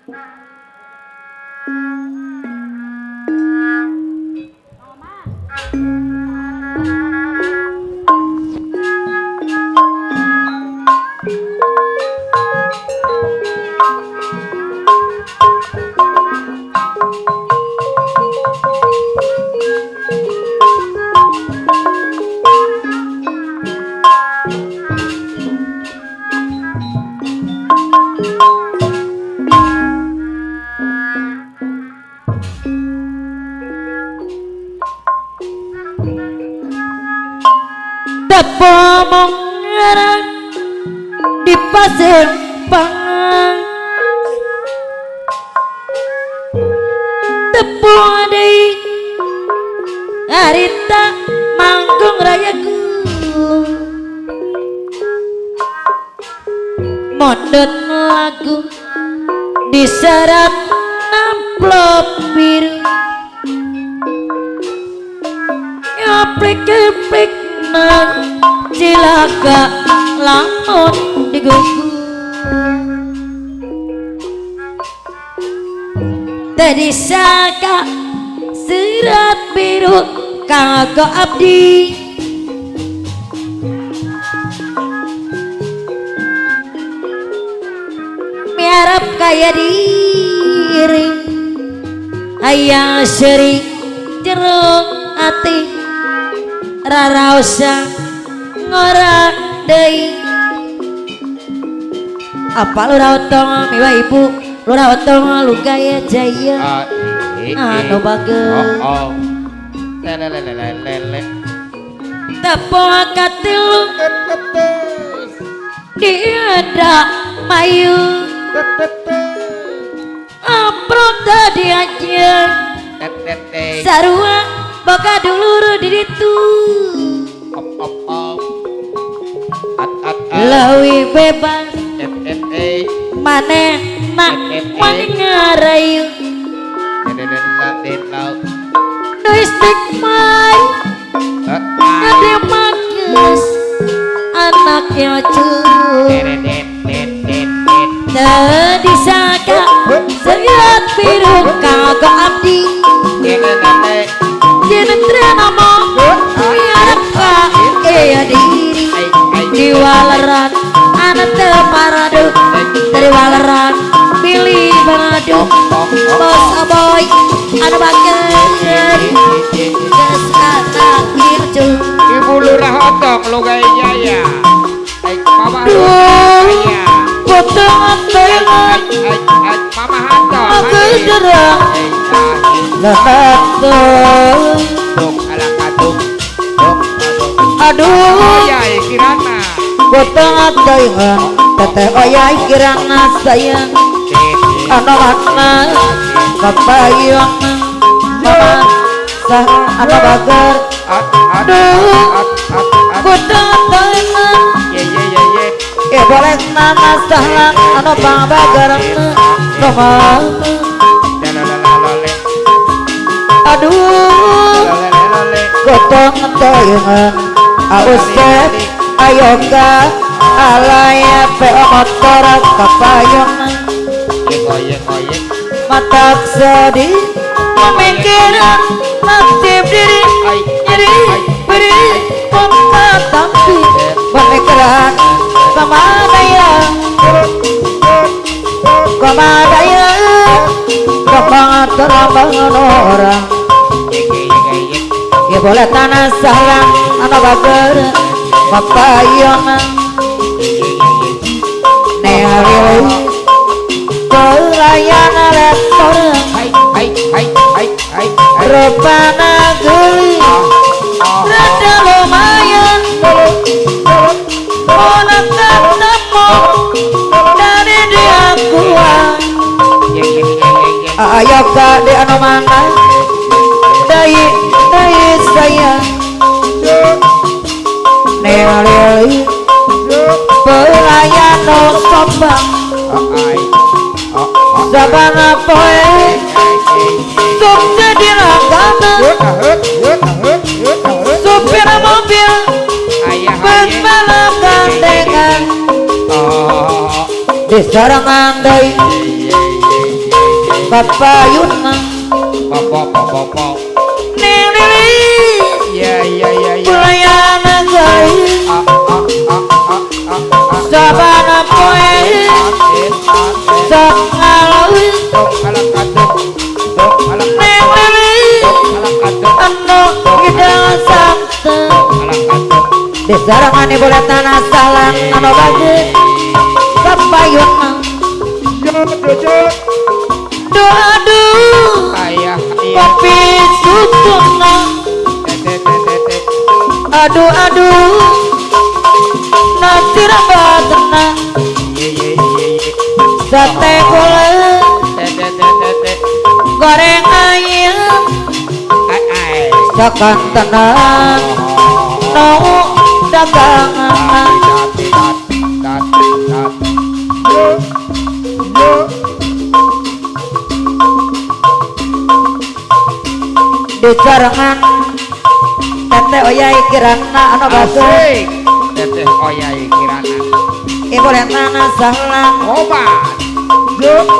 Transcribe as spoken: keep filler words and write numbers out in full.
Tepomong ngarang di pasir pangang tepung adai harita manggung rayaku modot lagu diserat amplop biru aplik-aplik nang cilaka lamun digugu tadi saka serat biru kanggo abdi miarap kaya diri hayang seri jeruk ati rara usah ngorang deui apa lu rawatong miwa ibu lu rawatong lu gaya jaya anu bagus oh oh lele lele lele tepung katilu diada mayu amprok tadi aja sarua boga dulur di ditu op op op at at lawi bebas et et eh maneh nak mangarayu dedena denau doistik mai ade makus anaknya cuy tadi saka seriat biru kagak abdi jenentra nama miarap ka kaya diri di waleran anak teparadu dari waleran pilih bangadu bos aboy anak bakal gas anak kircu ibu lurah otong lu gaya jaya mama duh potong antengan mama hatong aku derang letak dok ala katuk dok aduh ya kirana potong antengan teteh oyai kirana sayang anak makna kapayang mama sah anak bagar aduh potong antengan ye ye ye ye eh boleh nama sahlang anak bang bagar mama aduh gotong antengan ausep ayoga alaya peo motor kapayang goyeng goyeng matak sedih pemikiran nasib diri nyeri beri muka tapi pemikiran sama daya sama daya kembang terambangan orang ya boleh tanah sayang anak bager papayang nehari pelayanan restoran hai hai hai hai hai rupana geli rada lumayan ponak ketemu dari dia kuat ayo kak di anu mana dayi dayi sayang nehari pelayanan sombang sabana poe sok jadi langganan supir mobil berbalap gandengan di sarangan deui papayuna Pop pop pop pop. nili Ya ya ya ya. Pulayana gari Ah ah ah ah ah ah. sabana poe sok ngalawi Dok alak aduk. Dok alak nili alak aduk. anu hidang santen Alak aduk. disarangan ibu tanah salam anu bagi papayuna Jod doa aduh ayah ayah. kopi sukuna Tete tete. aduh aduh nasi rabatna Ye ye ye ye. sate gula Tete tete. goreng ayam Ai ai. sakan tenang no dagangan dicarangan tete oyai kirana anu baso Asik. Teteh oyai kirana. ibu lentana salam Obat. Yuk.